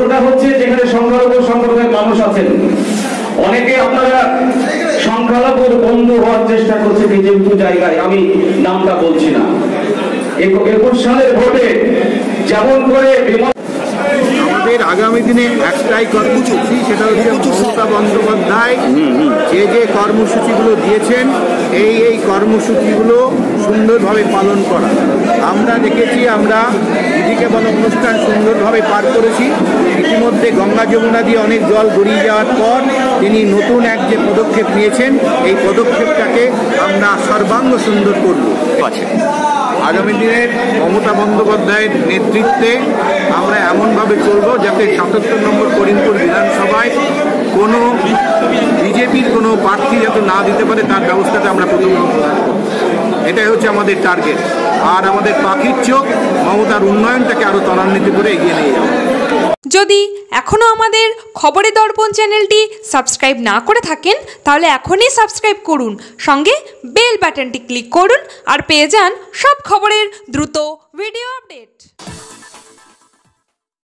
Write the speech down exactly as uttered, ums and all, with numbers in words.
প্রশ্নটা হচ্ছে যেখানে সংখ্যালঘু সম্প্রদায়ের মানুষ আছেন, অনেকে আপনারা সংখ্যালঘুর বন্ধু হওয়ার চেষ্টা করছে কিছু কিছু জায়গায়, আমি নামটা বলছি না। একুশ সালের ভোটে যেমন করে আমাদের আগামী দিনে একটাই কর্মসূচি, সেটা হচ্ছে মমতা বন্দ্যোপাধ্যায় যে যে কর্মসূচিগুলো দিয়েছেন এই এই কর্মসূচিগুলো সুন্দরভাবে পালন করা। আমরা দেখেছি, আমরা দিদিকে বন অনুষ্ঠান সুন্দরভাবে পার করেছি। ইতিমধ্যে গঙ্গা যমুনা দিয়ে অনেক জল গড়িয়ে যাওয়ার পর তিনি নতুন এক যে পদক্ষেপ নিয়েছেন, এই পদক্ষেপটাকে আমরা সর্বাঙ্গ সুন্দর করব। আছে আগামী দিনের মমতা বন্দ্যোপাধ্যায়ের নেতৃত্বে আমরা এমনভাবে চলব যাতে সাতাত্তর নম্বর করিমপুর বিধানসভায় কোনো বিজেপির কোনো প্রার্থী যাতে না দিতে পারে তার ব্যবস্থাটা আমরা প্রথমে এটাই হচ্ছে আমাদের টার্গেট। আর আমাদের পাখির চোখ মমতার উন্নয়নটাকে আরও ত্বরান্বিত করে এগিয়ে নিয়ে যাওয়া। যদি এখনও আমাদের খবরের দর্পণ চ্যানেলটি সাবস্ক্রাইব না করে থাকেন তাহলে এখনই সাবস্ক্রাইব করুন, সঙ্গে বেল বাটনটি ক্লিক করুন আর পেয়ে যান সব খবরের দ্রুত ভিডিও আপডেট।